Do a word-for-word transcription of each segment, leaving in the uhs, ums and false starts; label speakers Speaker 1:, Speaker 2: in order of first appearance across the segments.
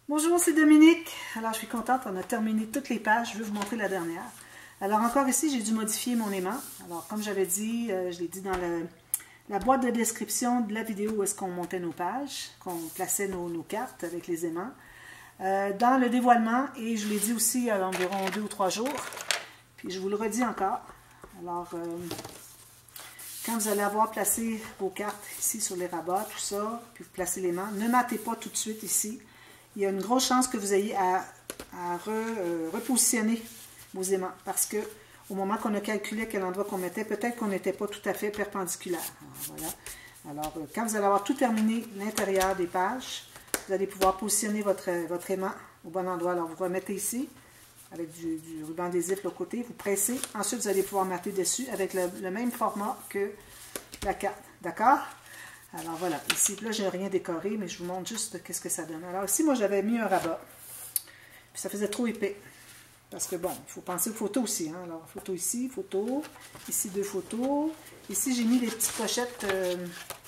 Speaker 1: Bonjour, c'est Dominique. Alors, je suis contente, on a terminé toutes les pages. Je vais vous montrer la dernière. Alors, encore ici, j'ai dû modifier mon aimant. Alors, comme j'avais dit, euh, je l'ai dit dans le, la boîte de description de la vidéo où est-ce qu'on montait nos pages, qu'on plaçait nos, nos cartes avec les aimants. Euh, dans le dévoilement, et je l'ai dit aussi il y a environ deux ou trois jours, puis je vous le redis encore. Alors, euh, quand vous allez avoir placé vos cartes ici sur les rabats, tout ça, puis vous placez l'aimant, ne matez pas tout de suite ici. Il y a une grosse chance que vous ayez à, à re, euh, repositionner vos aimants, parce que au moment qu'on a calculé quel endroit qu'on mettait, peut-être qu'on n'était pas tout à fait perpendiculaire. Alors, voilà. Alors, euh, quand vous allez avoir tout terminé l'intérieur des pages, vous allez pouvoir positionner votre, votre aimant au bon endroit. Alors, vous remettez ici, avec du, du ruban adhésif de l'autre côté, vous pressez. Ensuite, vous allez pouvoir mater dessus avec le, le même format que la carte. D'accord? Alors, voilà. Ici, là, je n'ai rien décoré, mais je vous montre juste qu'est-ce que ça donne. Alors, ici, moi, j'avais mis un rabat. Puis, ça faisait trop épais. Parce que, bon, il faut penser aux photos aussi. Hein? Alors, photo ici, photo. Ici, deux photos. Ici, j'ai mis les petites pochettes... Euh,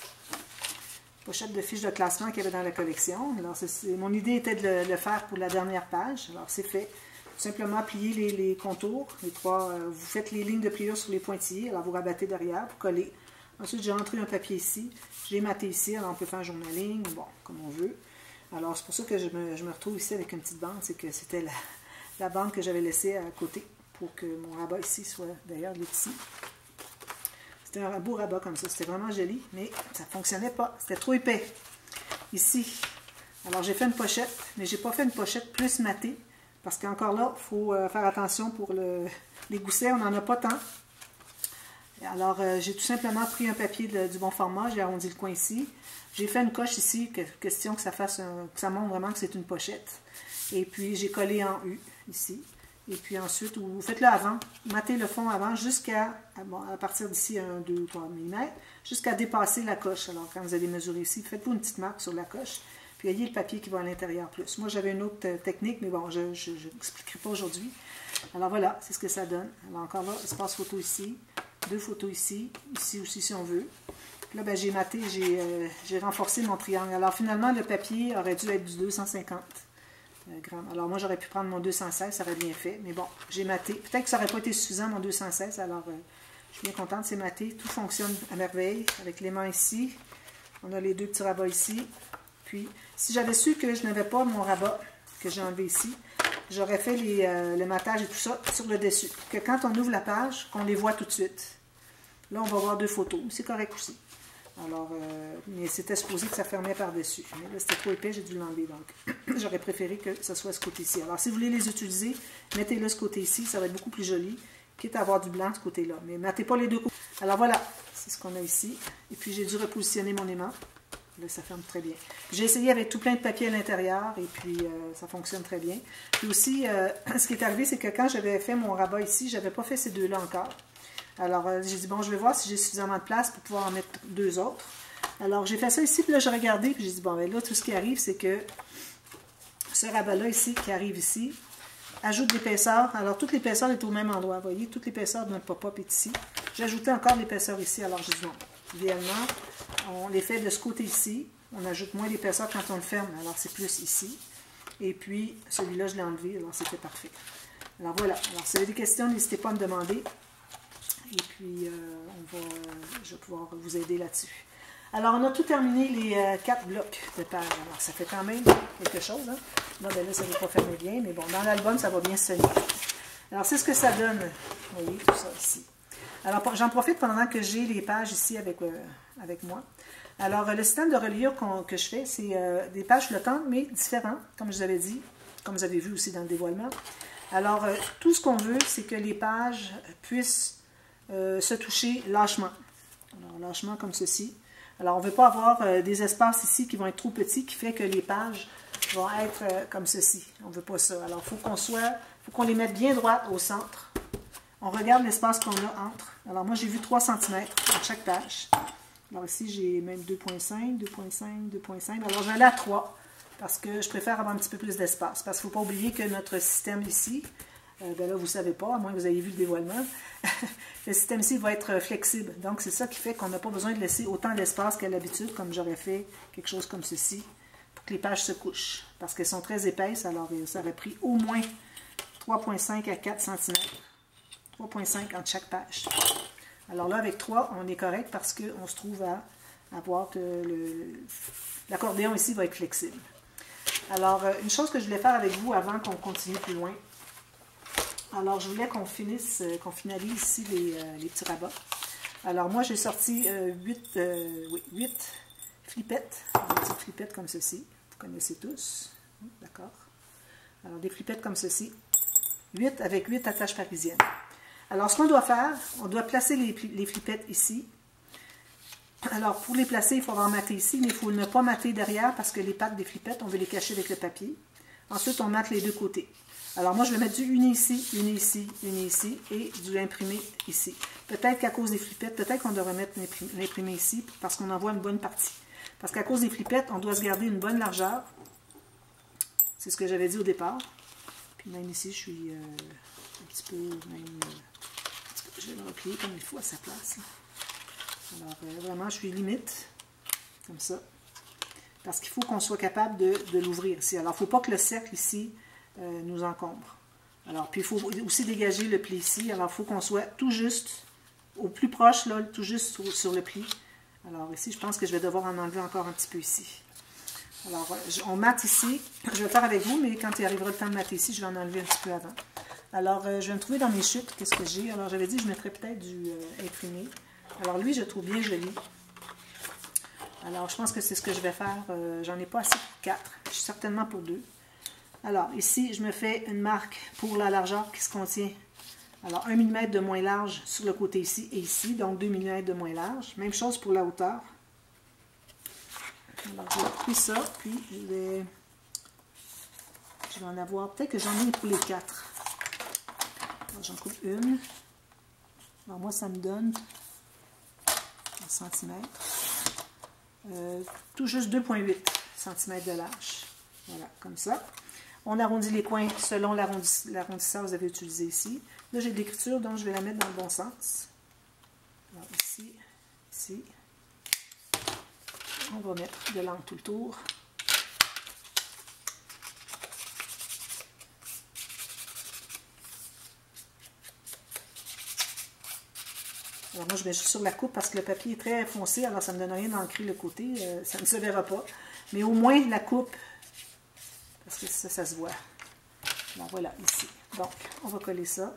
Speaker 1: pochette de fiches de classement qu'il y avait dans la collection. Alors, c est, c est, mon idée était de le, le faire pour la dernière page. Alors, c'est fait. Tout simplement, plier les, les contours. Les trois, euh, vous faites les lignes de pliure sur les pointillés. Alors, vous rabattez derrière, vous collez. Ensuite, j'ai entré un papier ici. Je l'ai maté ici. Alors, on peut faire un journaling, bon, comme on veut. Alors, c'est pour ça que je me, je me retrouve ici avec une petite bande. C'est que c'était la, la bande que j'avais laissée à côté pour que mon rabat ici soit, d'ailleurs, il est ici. C'était un beau rabat comme ça. C'était vraiment joli, mais ça ne fonctionnait pas. C'était trop épais. Ici. Alors, j'ai fait une pochette, mais je n'ai pas fait une pochette plus matée, parce qu'encore là, il faut euh, faire attention pour le, les goussets. On n'en a pas tant. Alors, euh, j'ai tout simplement pris un papier de, du bon format. J'ai arrondi le coin ici. J'ai fait une coche ici, que, question que ça fasse un, que ça montre vraiment que c'est une pochette. Et puis, j'ai collé en U, ici. Et puis ensuite, vous faites le avant, matez le fond avant jusqu'à, bon, à partir d'ici un, deux, trois millimètres, jusqu'à dépasser la coche. Alors, quand vous allez mesurer ici, faites-vous une petite marque sur la coche, puis ayez le papier qui va à l'intérieur plus. Moi, j'avais une autre technique, mais bon, je n'expliquerai pas aujourd'hui. Alors voilà, c'est ce que ça donne. Alors encore là, espace photo ici, deux photos ici, ici aussi si on veut. Puis là, ben, j'ai maté, j'ai euh, renforcé mon triangle. Alors finalement, le papier aurait dû être du deux cent cinquante. Alors moi, j'aurais pu prendre mon deux cent seize, ça aurait bien fait. Mais bon, j'ai maté. Peut-être que ça n'aurait pas été suffisant, mon deux cent seize. Alors, euh, je suis bien contente, c'est maté. Tout fonctionne à merveille. Avec l'aimant ici. On a les deux petits rabats ici. Puis, si j'avais su que je n'avais pas mon rabat que j'ai enlevé ici, j'aurais fait les, euh, le matage et tout ça sur le dessus. Pour que quand on ouvre la page, qu'on les voit tout de suite. Là, on va voir deux photos. C'est correct aussi. Alors, euh, mais c'était supposé que ça fermait par-dessus. Mais là, c'était trop épais, j'ai dû l'enlever. Donc, j'aurais préféré que ce soit ce côté-ci. Alors, si vous voulez les utiliser, mettez-le ce côté-ci. Ça va être beaucoup plus joli, quitte à avoir du blanc de ce côté-là. Mais mettez pas les deux côtés. Alors, voilà. C'est ce qu'on a ici. Et puis, j'ai dû repositionner mon aimant. Là, ça ferme très bien. J'ai essayé avec tout plein de papier à l'intérieur. Et puis, euh, ça fonctionne très bien. Puis aussi, euh, ce qui est arrivé, c'est que quand j'avais fait mon rabat ici, je n'avais pas fait ces deux-là encore. Alors, euh, j'ai dit, bon, je vais voir si j'ai suffisamment de place pour pouvoir en mettre deux autres. Alors, j'ai fait ça ici, puis là, j'ai regardé, puis j'ai dit, bon, ben là, tout ce qui arrive, c'est que ce rabat-là ici, qui arrive ici, ajoute de l'épaisseur. Alors, toute l'épaisseur est au même endroit. Vous voyez, toute l'épaisseur de notre pop-up est ici. J'ai ajouté encore de l'épaisseur ici. Alors, je dis, non, idéalement, on les fait de ce côté ici. On ajoute moins d'épaisseur quand on le ferme. Alors, c'est plus ici. Et puis, celui-là, je l'ai enlevé. Alors, c'était parfait. Alors, voilà. Alors, si vous avez des questions, n'hésitez pas à me demander. Et puis, euh, on va, euh, je vais pouvoir vous aider là-dessus. Alors, on a tout terminé les euh, quatre blocs de pages. Alors, ça fait quand même quelque chose. Hein? Là, ben là, ça ne va pas fermer bien, mais bon, dans l'album, ça va bien se tenir. Alors, c'est ce que ça donne. Vous voyez, tout ça ici. Alors, j'en profite pendant que j'ai les pages ici avec, euh, avec moi. Alors, le système de reliure qu'on, que je fais, c'est euh, des pages flottantes, mais différents, comme je vous avais dit, comme vous avez vu aussi dans le dévoilement. Alors, euh, tout ce qu'on veut, c'est que les pages puissent Euh, se toucher lâchement. Alors, lâchement comme ceci. Alors, on ne veut pas avoir euh, des espaces ici qui vont être trop petits, qui fait que les pages vont être euh, comme ceci. On ne veut pas ça. Alors, il faut qu'on soit, faut qu'on les mette bien droites au centre. On regarde l'espace qu'on a entre. Alors, moi, j'ai vu trois centimètres à chaque page. Alors, ici, j'ai même deux virgule cinq, deux virgule cinq, deux virgule cinq. Alors, je vais aller à trois, parce que je préfère avoir un petit peu plus d'espace. Parce qu'il ne faut pas oublier que notre système ici, Euh, ben là, vous ne savez pas, à moins que vous ayez vu le dévoilement. Le système ici va être flexible. Donc, c'est ça qui fait qu'on n'a pas besoin de laisser autant d'espace qu'à l'habitude, comme j'aurais fait quelque chose comme ceci, pour que les pages se couchent, parce qu'elles sont très épaisses, alors ça aurait pris au moins trois virgule cinq à quatre centimètres. trois virgule cinq entre chaque page. Alors là, avec trois, on est correct parce qu'on se trouve à avoir que l'accordéon ici va être flexible. Alors, une chose que je voulais faire avec vous avant qu'on continue plus loin, alors je voulais qu'on finisse, qu'on finalise ici les, euh, les petits rabats. Alors moi, j'ai sorti euh, huit, euh, oui, huit flippettes, des petites flippettes comme ceci, vous connaissez tous, d'accord? Alors des flippettes comme ceci, huit avec huit attaches parisiennes. Alors, ce qu'on doit faire, on doit placer les, les flippettes ici. Alors, pour les placer, il faut avoir maté ici, mais il faut ne pas mater derrière parce que les pattes des flippettes, on veut les cacher avec le papier. Ensuite, on mate les deux côtés. Alors, moi, je vais mettre du uni ici, uni ici, uni ici et du imprimé ici. Peut-être qu'à cause des flippettes, peut-être qu'on devrait mettre l'imprimé ici parce qu'on en voit une bonne partie. Parce qu'à cause des flippettes, on doit se garder une bonne largeur. C'est ce que j'avais dit au départ. Puis même ici, je suis euh, un petit peu, même, euh, un petit peu, je vais le replier comme il faut à sa place. Alors, euh, vraiment, je suis limite, comme ça, parce qu'il faut qu'on soit capable de, de l'ouvrir ici. Alors, il ne faut pas que le cercle ici euh, nous encombre. Alors, puis il faut aussi dégager le pli ici. Alors, il faut qu'on soit tout juste, au plus proche, là, tout juste sur, sur le pli. Alors, ici, je pense que je vais devoir en enlever encore un petit peu ici. Alors, on mate ici. Je vais le faire avec vous, mais quand il arrivera le temps de mater ici, je vais en enlever un petit peu avant. Alors, euh, je vais me trouver dans mes chutes. Qu'est-ce que j'ai? Alors, j'avais dit que je mettrais peut-être du euh, imprimé. Alors, lui, je le trouve bien joli. Alors, je pense que c'est ce que je vais faire. Euh, J'en ai pas assez pour quatre. Je suis certainement pour deux. Alors, ici, je me fais une marque pour la largeur qui se contient. Alors, un millimètre de moins large sur le côté ici et ici. Donc, deux millimètres de moins large. Même chose pour la hauteur. Alors, je vais couper ça. Puis, je vais, je vais en avoir. Peut-être que j'en ai pour les quatre. Alors, j'en coupe une. Alors, moi, ça me donne un centimètre. Euh, tout juste deux virgule huit centimètres de large. Voilà, comme ça. On arrondit les coins selon l'arrondisseur que vous avez utilisé ici. Là, j'ai de l'écriture, donc je vais la mettre dans le bon sens. Alors, ici, ici. On va mettre de l'encre tout le tour. Alors moi, je mets juste sur la coupe parce que le papier est très foncé, alors ça ne me donne rien d'ancrer le côté, euh, ça ne se verra pas. Mais au moins la coupe, parce que ça, ça se voit. Alors voilà, ici. Donc, on va coller ça.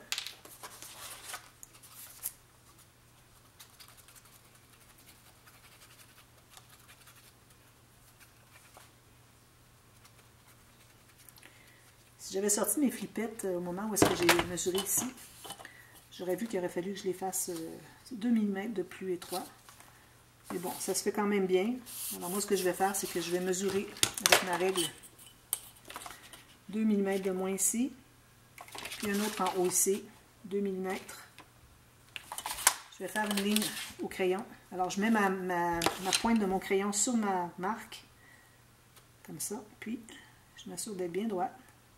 Speaker 1: Si j'avais sorti mes flippettes au moment où est-ce que j'ai mesuré ici, j'aurais vu qu'il aurait fallu que je les fasse euh, deux millimètres de plus étroit. Mais bon, ça se fait quand même bien. Alors moi, ce que je vais faire, c'est que je vais mesurer avec ma règle deux millimètres de moins ici. Puis un autre en haut ici, deux millimètres. Je vais faire une ligne au crayon. Alors je mets ma, ma, ma pointe de mon crayon sur ma marque. Comme ça. Puis, je m'assure d'être bien droite.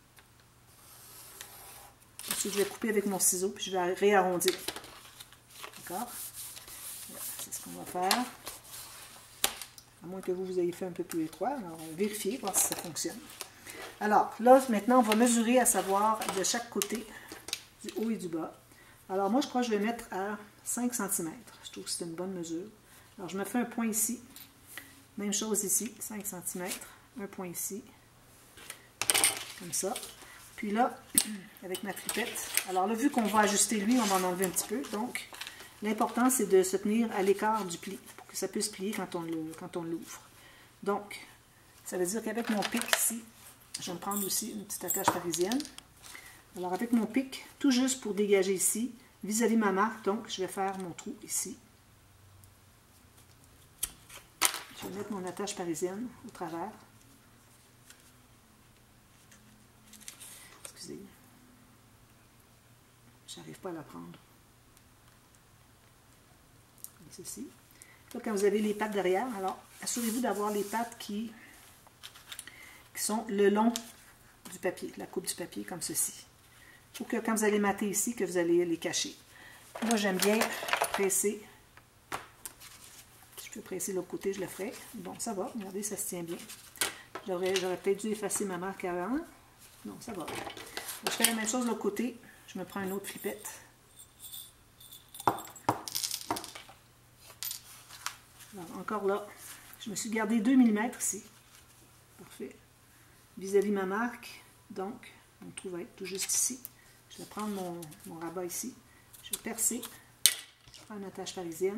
Speaker 1: Ensuite, je vais couper avec mon ciseau, puis je vais réarrondir. D'accord? Voilà, c'est ce qu'on va faire. À moins que vous, vous ayez fait un peu plus étroit. Alors, on va vérifier, voir si ça fonctionne. Alors, là, maintenant, on va mesurer, à savoir, de chaque côté, du haut et du bas. Alors, moi, je crois que je vais mettre à cinq centimètres. Je trouve que c'est une bonne mesure. Alors, je me fais un point ici. Même chose ici, cinq centimètres. Un point ici. Comme ça. Puis là, avec ma flippette, alors là, vu qu'on va ajuster lui, on va en enlever un petit peu. Donc, l'important, c'est de se tenir à l'écart du pli pour que ça puisse plier quand on le, quand on l'ouvre. Donc, ça veut dire qu'avec mon pic ici, je vais me prendre aussi une petite attache parisienne. Alors, avec mon pic, tout juste pour dégager ici, vis-à-vis ma marque, donc, je vais faire mon trou ici. Je vais mettre mon attache parisienne au travers. J'arrive pas à la prendre. Comme ceci. Là, quand vous avez les pattes derrière, alors assurez-vous d'avoir les pattes qui, qui sont le long du papier, la coupe du papier, comme ceci. Pour que quand vous allez mater ici, que vous allez les cacher. Moi, j'aime bien presser. Si je peux presser l'autre côté, je le ferai. Bon, ça va. Regardez, ça se tient bien. J'aurais peut-être dû effacer ma marque avant. Non, ça va. Je fais la même chose de l'autre côté. Je me prends une autre flippette. Alors, encore là, je me suis gardé deux millimètres ici. Parfait. Vis-à-vis ma marque, donc, on trouve être tout juste ici. Je vais prendre mon, mon rabat ici. Je vais percer. Je prends une attache parisienne.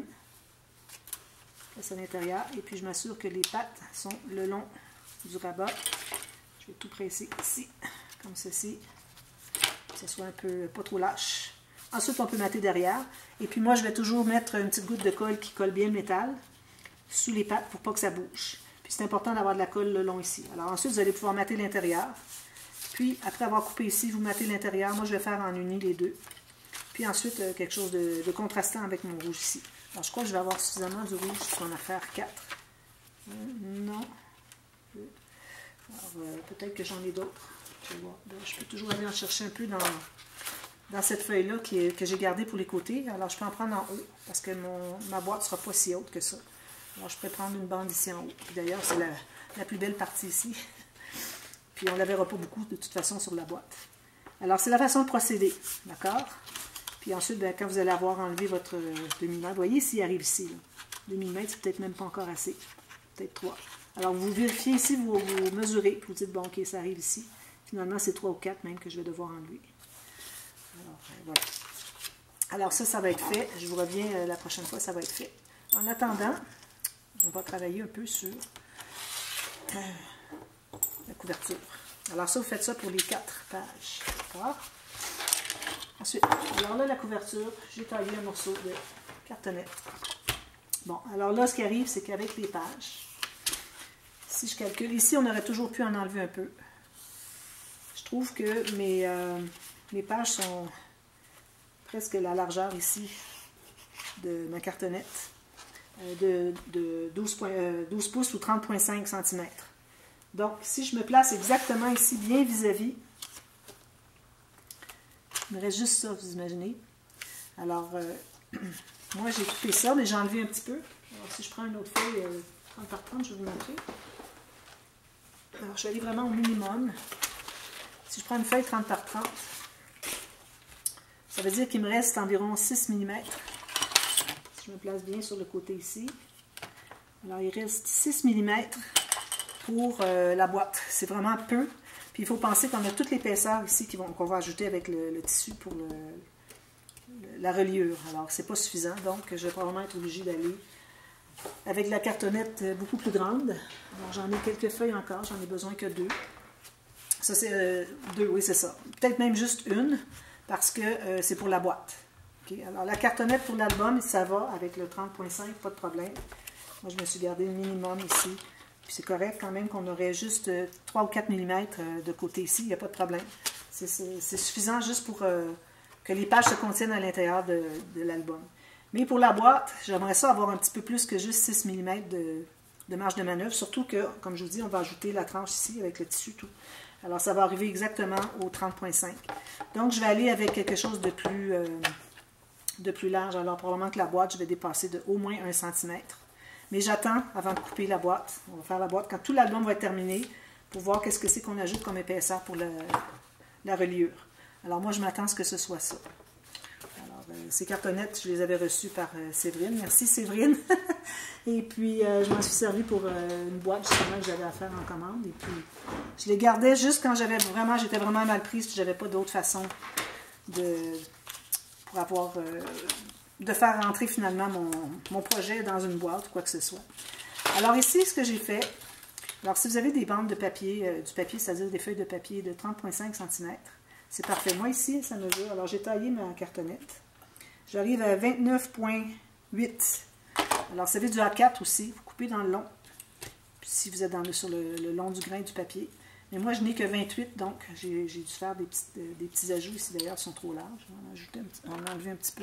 Speaker 1: Je passe à l'intérieur. Et puis, je m'assure que les pattes sont le long du rabat. Je vais tout presser ici, comme ceci. Que ce soit un peu pas trop lâche. Ensuite, on peut mater derrière. Et puis, moi, je vais toujours mettre une petite goutte de colle qui colle bien le métal sous les pattes pour pas que ça bouge. Puis c'est important d'avoir de la colle le long ici. Alors ensuite, vous allez pouvoir mater l'intérieur. Puis, après avoir coupé ici, vous matez l'intérieur. Moi, je vais faire en uni les deux. Puis ensuite, euh, quelque chose de, de contrastant avec mon rouge ici. Alors, je crois que je vais avoir suffisamment du rouge pour en faire quatre. Euh, non. Alors, euh, peut-être que j'en ai d'autres. Je vais voir. Je peux toujours aller en chercher un peu dans, dans cette feuille-là que j'ai gardée pour les côtés. Alors, je peux en prendre en haut parce que mon, ma boîte ne sera pas si haute que ça. Alors, je pourrais prendre une bande ici en haut. D'ailleurs, c'est la, la plus belle partie ici. Puis, on ne la verra pas beaucoup, de toute façon, sur la boîte. Alors, c'est la façon de procéder. D'accord? Puis ensuite, bien, quand vous allez avoir enlevé votre deux millimètres, vous voyez s'il arrive ici. Là. deux millimètres, c'est peut-être même pas encore assez. Peut-être trois. Alors, vous vérifiez ici, vous, vous mesurez. Puis, vous dites, bon, OK, ça arrive ici. Finalement, c'est trois ou quatre même que je vais devoir enlever. Alors, voilà. Alors, ça, ça va être fait. Je vous reviens euh, la prochaine fois, ça va être fait. En attendant, on va travailler un peu sur euh, la couverture. Alors ça, vous faites ça pour les quatre pages. D'accord? Ensuite, alors là, la couverture, j'ai taillé un morceau de cartonnette. Bon, alors là, ce qui arrive, c'est qu'avec les pages, si je calcule, ici, on aurait toujours pu en enlever un peu. Je trouve que mes, euh, mes pages sont presque la largeur ici de ma cartonnette. De, de douze, euh, douze pouces ou trente virgule cinq centimètres. Donc, si je me place exactement ici, bien vis-à-vis, il me reste juste ça, vous imaginez. Alors, euh, moi, j'ai coupé ça, mais j'ai enlevé un petit peu. Alors, si je prends une autre feuille euh, trente par trente, je vais vous montrer. Alors, je vais aller vraiment au minimum. Si je prends une feuille trente par trente, ça veut dire qu'il me reste environ six millimètres. Je me place bien sur le côté ici. Alors, il reste six millimètres pour euh, la boîte. C'est vraiment peu. Puis, il faut penser qu'on a toute l'épaisseur ici qu'on qu'on va ajouter avec le, le tissu pour le, le, la reliure. Alors, c'est pas suffisant. Donc, je vais probablement être obligée d'aller avec la cartonnette beaucoup plus grande. Alors, j'en ai quelques feuilles encore. J'en ai besoin que deux. Ça, c'est euh, deux, oui, c'est ça. Peut-être même juste une, parce que euh, c'est pour la boîte. Okay. Alors, la cartonnette pour l'album, ça va avec le trente virgule cinq, pas de problème. Moi, je me suis gardé le minimum ici. Puis c'est correct quand même qu'on aurait juste trois ou quatre millimètres de côté ici, il n'y a pas de problème. C'est suffisant juste pour euh, que les pages se contiennent à l'intérieur de, de l'album. Mais pour la boîte, j'aimerais ça avoir un petit peu plus que juste six millimètres de, de marge de manœuvre, surtout que, comme je vous dis, on va ajouter la tranche ici avec le tissu tout. Alors, ça va arriver exactement au trente virgule cinq. Donc, je vais aller avec quelque chose de plus... Euh, de plus large. Alors, probablement que la boîte, je vais dépasser de au moins un centimètre. Mais j'attends avant de couper la boîte. On va faire la boîte quand tout l'album va être terminé pour voir qu'est-ce que c'est qu'on ajoute comme épaisseur pour le, la reliure. Alors, moi, je m'attends à ce que ce soit ça. Alors, euh, ces cartonnettes, je les avais reçues par euh, Séverine. Merci, Séverine. Et puis, euh, je m'en suis servi pour euh, une boîte, justement, que j'avais à faire en commande. Et puis, je les gardais juste quand j'avais vraiment, j'étais vraiment mal prise, puis j'avais pas d'autre façon de... pour avoir, euh, de faire rentrer finalement mon, mon projet dans une boîte ou quoi que ce soit. Alors ici, ce que j'ai fait, alors si vous avez des bandes de papier, euh, du papier, c'est-à-dire des feuilles de papier de trente virgule cinq centimètres, c'est parfait. Moi ici, ça mesure, alors j'ai taillé ma cartonnette. J'arrive à vingt-neuf virgule huit. Alors ça fait du A quatre aussi, vous coupez dans le long, puis si vous êtes dans le, sur le, le long du grain du papier. Mais moi, je n'ai que vingt-huit, donc j'ai dû faire des petits, des petits ajouts ici. D'ailleurs, ils sont trop larges. On va en, ajouter un petit, on va en enlever un petit peu.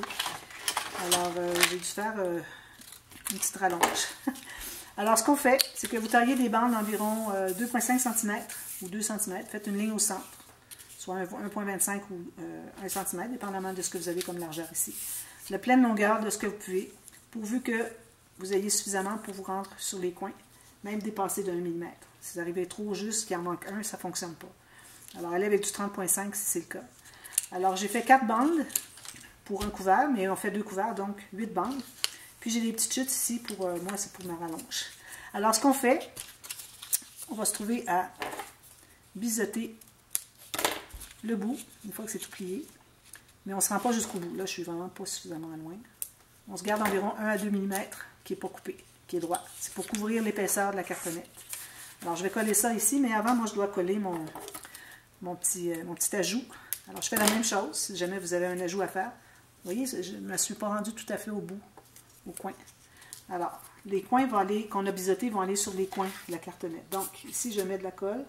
Speaker 1: Alors, euh, j'ai dû faire euh, une petite rallonge. Alors, ce qu'on fait, c'est que vous taillez des bandes d'environ euh, deux virgule cinq centimètres ou deux centimètres. Faites une ligne au centre, soit un virgule vingt-cinq ou euh, un centimètre, dépendamment de ce que vous avez comme largeur ici. La pleine longueur de ce que vous pouvez, pourvu que vous ayez suffisamment pour vous rendre sur les coins. même dépassé d'un millimètre. Si vous arrivez trop juste, qu'il en manque un, ça ne fonctionne pas. Alors, allez avec du trente virgule cinq si c'est le cas. Alors, j'ai fait quatre bandes pour un couvert, mais on fait deux couverts, donc huit bandes. Puis, j'ai des petites chutes ici, pour euh, moi, c'est pour ma rallonge. Alors, ce qu'on fait, on va se trouver à biseauter le bout, une fois que c'est tout plié. Mais on ne se rend pas jusqu'au bout. Là, je suis vraiment pas suffisamment loin. On se garde environ un à deux millimètres qui n'est pas coupé, qui est droit. C'est pour couvrir l'épaisseur de la cartonnette. Alors, je vais coller ça ici, mais avant, moi, je dois coller mon, mon, petit, euh, mon petit ajout. Alors, je fais la même chose, si jamais vous avez un ajout à faire. Vous voyez, je ne me suis pas rendue tout à fait au bout, au coin. Alors, les coins vont aller, qu'on a biseautés vont aller sur les coins de la cartonnette. Donc, ici, je mets de la colle.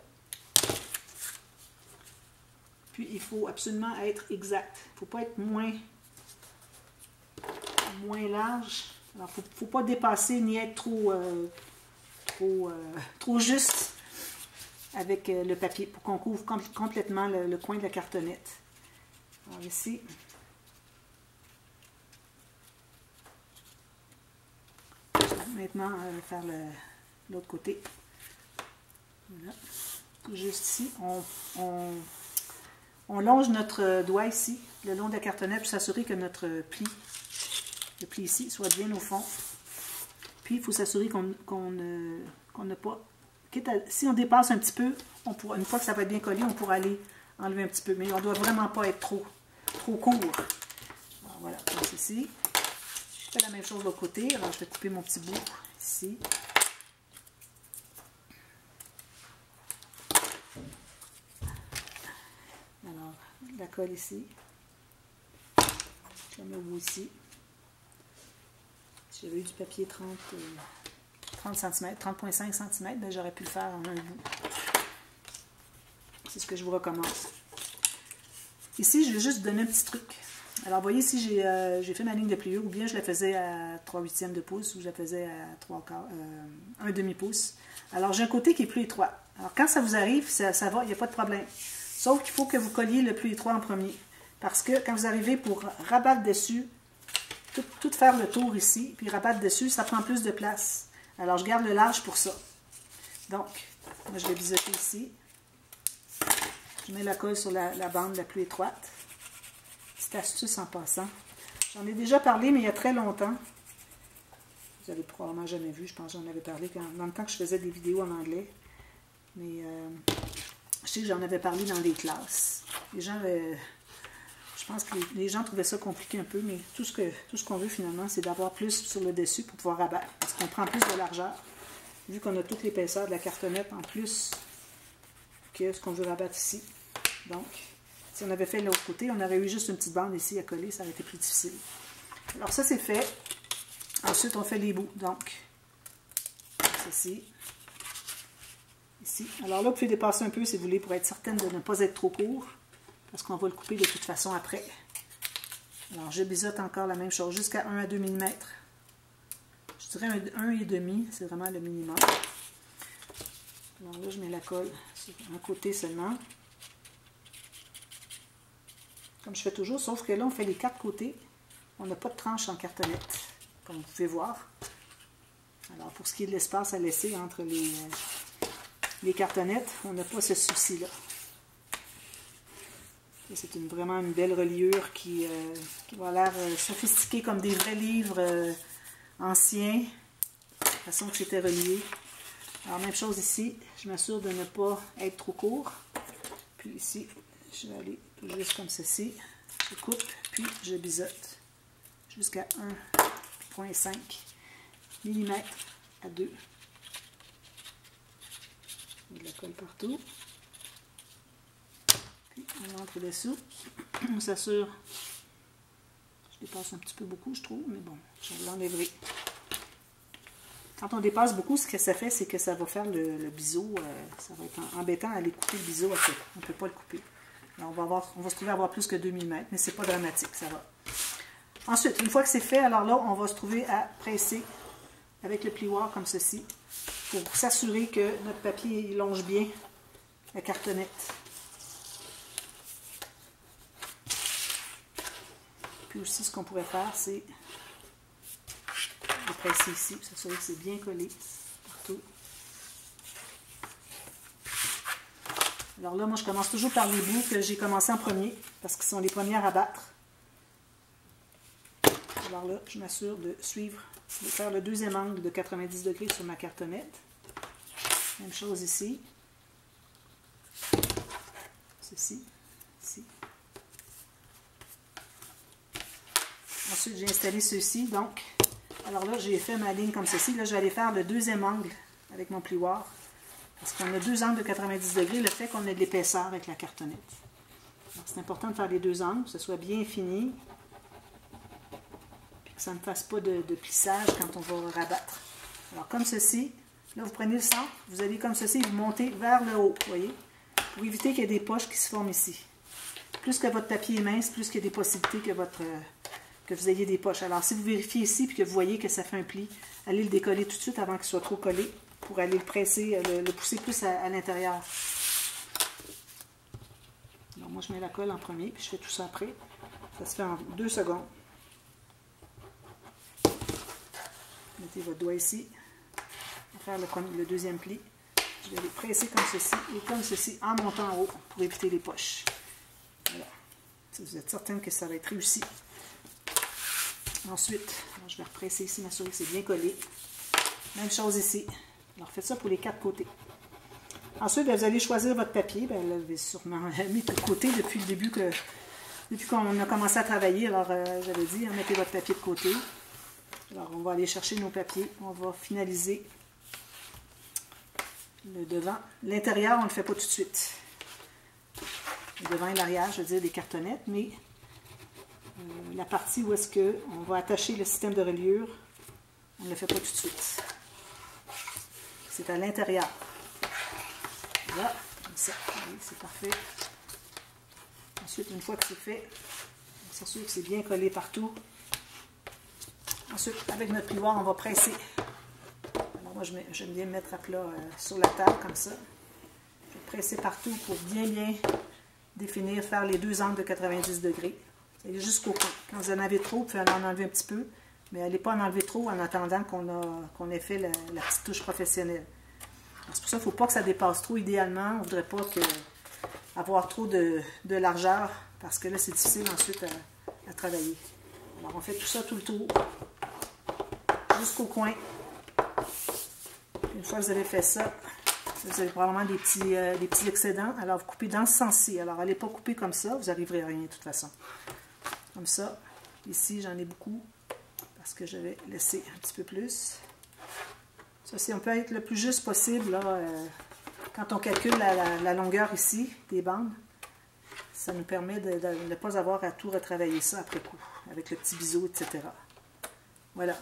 Speaker 1: Puis, il faut absolument être exact. Il ne faut pas être moins, moins large. Alors, il ne faut, faut pas dépasser ni être trop, euh, trop, euh, trop juste avec euh, le papier pour qu'on couvre com complètement le, le coin de la cartonnette. Alors, ici, je vais maintenant euh, faire l'autre côté. Voilà. Juste ici, on... on On longe notre doigt ici, le long de la cartonnette, pour s'assurer que notre pli, le pli ici, soit bien au fond. Puis, il faut s'assurer qu'on qu'on qu'on n'a pas... Si on dépasse un petit peu, on pourra, une fois que ça va être bien collé, on pourra aller enlever un petit peu. Mais on ne doit vraiment pas être trop, trop court. Alors, voilà, comme ceci. Je fais la même chose de l'autre côté. Alors, je vais couper mon petit bout ici. Alors, la colle ici. Je la mets au bout ici. Si j'avais eu du papier trente, trente centimètres, trente virgule cinq centimètres, ben j'aurais pu le faire en un bout. C'est ce que je vous recommande. Ici, je vais juste vous donner un petit truc. Alors, vous voyez, ici, j'ai euh, fait ma ligne de pliure, ou bien je la faisais à trois huitièmes de pouce, ou je la faisais à trois quarts, euh, un demi-pouce. Alors, j'ai un côté qui est plus étroit. Alors, quand ça vous arrive, ça, ça va, il n'y a pas de problème. Sauf qu'il faut que vous colliez le plus étroit en premier. Parce que quand vous arrivez pour rabattre dessus, tout, tout faire le tour ici, puis rabattre dessus, ça prend plus de place. Alors, je garde le large pour ça. Donc, moi, je vais biseauter ici. Je mets la colle sur la, la bande la plus étroite. Petite astuce en passant. J'en ai déjà parlé, mais il y a très longtemps. Vous n'avez probablement jamais vu. Je pense que j'en avais parlé quand, dans le temps que je faisais des vidéos en anglais. Mais... Euh, je sais que j'en avais parlé dans les classes. Les gens, euh, je pense que les, les gens trouvaient ça compliqué un peu, mais tout ce que tout ce qu'on veut finalement, c'est d'avoir plus sur le dessus pour pouvoir rabattre. Parce qu'on prend plus de largeur, vu qu'on a toute l'épaisseur de la cartonnette en plus que ce qu'on veut rabattre ici. Donc, si on avait fait l'autre côté, on aurait eu juste une petite bande ici à coller, ça aurait été plus difficile. Alors ça, c'est fait. Ensuite, on fait les bouts. Donc, ceci. Ici. Alors là, vous pouvez dépasser un peu si vous voulez pour être certaine de ne pas être trop court, parce qu'on va le couper de toute façon après. Alors, je biseaute encore la même chose, jusqu'à un à deux millimètres. Je dirais un et demi, c'est vraiment le minimum. Alors là, je mets la colle sur un côté seulement. Comme je fais toujours, sauf que là, on fait les quatre côtés. On n'a pas de tranche en cartonnette, comme vous pouvez voir. Alors, pour ce qui est de l'espace à laisser entre les... les cartonnettes, on n'a pas ce souci-là. C'est une, vraiment une belle reliure qui, euh, qui va l'air euh, sophistiquée comme des vrais livres euh, anciens, de la façon que c'était relié. Alors, même chose ici, je m'assure de ne pas être trop court. Puis ici, je vais aller juste comme ceci. Je coupe, puis je biseaute jusqu'à un virgule cinq millimètres à deux. De la colle partout. Puis on entre dessous. On s'assure. Je dépasse un petit peu beaucoup, je trouve, mais bon, je l'enlèverai. Quand on dépasse beaucoup, ce que ça fait, c'est que ça va faire le, le biseau. Euh, ça va être embêtant à aller couper le biseau. On ne peut pas le couper. Alors, on, va avoir, on va se trouver à avoir plus que deux millimètres, mais c'est pas dramatique, ça va. Ensuite, une fois que c'est fait, alors là, on va se trouver à presser avec le plioir comme ceci, pour s'assurer que notre papier il longe bien la cartonnette. Puis aussi, ce qu'on pourrait faire, c'est presser ici, pour s'assurer que c'est bien collé partout. Alors là, moi, je commence toujours par les bouts que j'ai commencé en premier, parce qu'ils sont les premières à battre. Alors là, je m'assure de suivre, de faire le deuxième angle de quatre-vingt-dix degrés sur ma cartonnette. Même chose ici. Ceci, ici. Ensuite, j'ai installé ceux-ci, donc, alors là, j'ai fait ma ligne comme ceci. Là, je vais aller faire le deuxième angle avec mon plioir. Parce qu'on a deux angles de quatre-vingt-dix degrés, le fait qu'on ait de l'épaisseur avec la cartonnette. C'est important de faire les deux angles, que ce soit bien fini, puis que ça ne fasse pas de, de plissage quand on va rabattre. Alors, comme ceci, là, vous prenez le centre, vous allez comme ceci, vous montez vers le haut, vous voyez, pour éviter qu'il y ait des poches qui se forment ici. Plus que votre papier est mince, plus qu'il y a des possibilités que, votre, euh, que vous ayez des poches. Alors, si vous vérifiez ici, puis que vous voyez que ça fait un pli, allez le décoller tout de suite avant qu'il soit trop collé, pour aller le presser, le, le pousser plus à, à l'intérieur. Donc, moi, je mets la colle en premier, puis je fais tout ça après. Ça se fait en deux secondes. Mettez votre doigt ici. On va faire le, premier, le deuxième pli. Je vais les presser comme ceci et comme ceci en montant en haut pour éviter les poches. Voilà. Si vous êtes certaine que ça va être réussi. Ensuite, je vais represser ici, m'assurer que c'est bien collé. Même chose ici. Alors, faites ça pour les quatre côtés. Ensuite, bien, vous allez choisir votre papier. Bien, là, vous l'avez sûrement mis de côté depuis le début que depuis qu'on a commencé à travailler. Alors, euh, j'avais dit, hein, mettez votre papier de côté. Alors, on va aller chercher nos papiers. On va finaliser le devant. L'intérieur, on ne le fait pas tout de suite. Le devant et l'arrière, je veux dire, des cartonnettes, mais euh, la partie où est-ce qu'on va attacher le système de reliure, on ne le fait pas tout de suite. C'est à l'intérieur. Là, comme ça. Oui, c'est parfait. Ensuite, une fois que c'est fait, on s'assure que c'est bien collé partout. Ensuite, avec notre plioir, on va presser. Alors moi, j'aime bien me mettre à plat euh, sur la table, comme ça. Je vais presser partout pour bien, bien définir, faire les deux angles de quatre-vingt-dix degrés. C'est jusqu'au coin. Quand vous en avez trop, vous pouvez en enlever un petit peu. Mais n'allez pas en enlever trop en attendant qu'on qu'on ait fait la, la petite touche professionnelle. C'est pour ça qu'il ne faut pas que ça dépasse trop. Idéalement, on ne voudrait pas que, avoir trop de, de largeur, parce que là, c'est difficile ensuite à, à travailler. Alors, on fait tout ça tout le tour, jusqu'au coin. Une fois que vous avez fait ça, vous avez probablement des petits, euh, des petits excédents. Alors, vous coupez dans ce sens-ci. Alors, n'allez pas couper comme ça, vous n'arriverez à rien de toute façon. Comme ça. Ici, j'en ai beaucoup. Parce que je vais laisser un petit peu plus. Ça, c'est, on peut être le plus juste possible là, euh, quand on calcule la, la, la longueur ici des bandes. Ça nous permet de, de ne pas avoir à tout retravailler ça après coup, avec le petit biseau, et cetera. Voilà.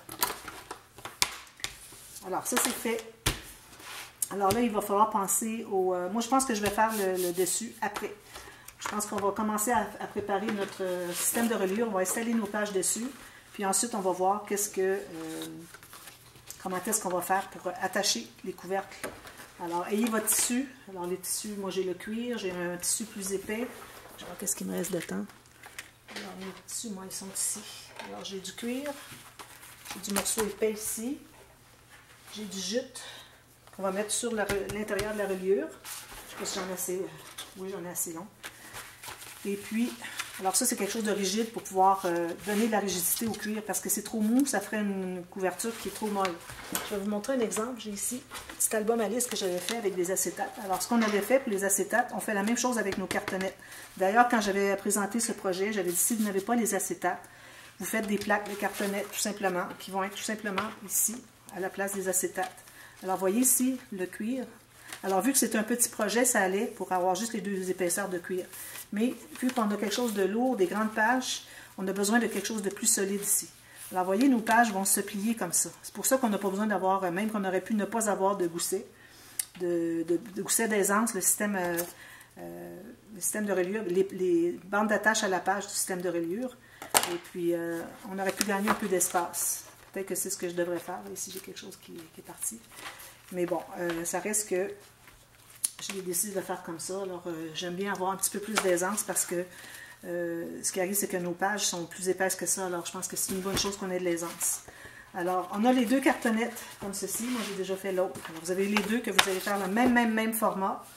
Speaker 1: Alors, ça, c'est fait. Alors là, il va falloir penser au... Euh, moi, je pense que je vais faire le, le dessus après. Je pense qu'on va commencer à, à préparer notre système de reliure. On va installer nos pages dessus. Puis ensuite, on va voir qu'est-ce que, euh, comment est-ce qu'on va faire pour attacher les couvercles. Alors, ayez votre tissu. Alors, les tissus, moi j'ai le cuir, j'ai un tissu plus épais. Je vais voir qu'est-ce qu'il me reste de temps. Alors, mes tissus, moi, ils sont ici. Alors, j'ai du cuir, j'ai du morceau épais ici, j'ai du jute qu'on va mettre sur l'intérieur de la reliure. Je ne sais pas si j'en ai assez, oui, j'en ai assez long. Et puis, alors ça, c'est quelque chose de rigide pour pouvoir euh, donner de la rigidité au cuir, parce que c'est trop mou, ça ferait une couverture qui est trop molle. Je vais vous montrer un exemple. J'ai ici un petit album à liste que j'avais fait avec des acétates. Alors, ce qu'on avait fait pour les acétates, on fait la même chose avec nos cartonnettes. D'ailleurs, quand j'avais présenté ce projet, j'avais dit, si vous n'avez pas les acétates, vous faites des plaques de cartonnettes, tout simplement, qui vont être tout simplement ici, à la place des acétates. Alors, voyez ici le cuir. Alors, vu que c'est un petit projet, ça allait pour avoir juste les deux épaisseurs de cuir. Mais vu qu'on a quelque chose de lourd, des grandes pages, on a besoin de quelque chose de plus solide ici. Alors, voyez, nos pages vont se plier comme ça. C'est pour ça qu'on n'a pas besoin d'avoir, même qu'on aurait pu ne pas avoir de gousset, de, de, de gousset d'aisance, le système, euh, euh, le système de reliure, les, les bandes d'attache à la page du système de reliure. Et puis, euh, on aurait pu gagner un peu d'espace. Peut-être que c'est ce que je devrais faire. Ici, j'ai quelque chose qui, qui est parti. Mais bon, euh, ça reste que j'ai décidé de faire comme ça. Alors, euh, j'aime bien avoir un petit peu plus d'aisance parce que euh, ce qui arrive, c'est que nos pages sont plus épaisses que ça. Alors, je pense que c'est une bonne chose qu'on ait de l'aisance. Alors, on a les deux cartonnettes comme ceci. Moi, j'ai déjà fait l'autre. Alors, vous avez les deux que vous allez faire le même, même, même format.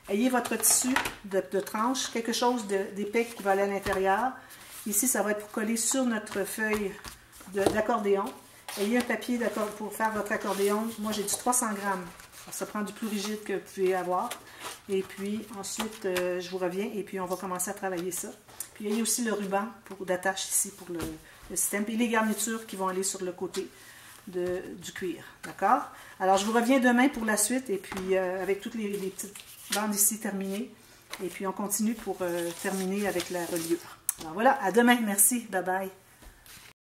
Speaker 1: ayez votre tissu de, de tranche, quelque chose d'épais qui va aller à l'intérieur. Ici, ça va être pour coller sur notre feuille d'accordéon. Ayez un papier pour faire votre accordéon. Moi, j'ai du trois cents grammes. Ça prend du plus rigide que vous pouvez avoir. Et puis, ensuite, euh, je vous reviens et puis on va commencer à travailler ça. Puis, il y a aussi le ruban d'attache ici pour le, le système. Et les garnitures qui vont aller sur le côté de, du cuir. D'accord? Alors, je vous reviens demain pour la suite et puis euh, avec toutes les, les petites bandes ici terminées. Et puis, on continue pour euh, terminer avec la reliure. Alors voilà, à demain. Merci. Bye bye.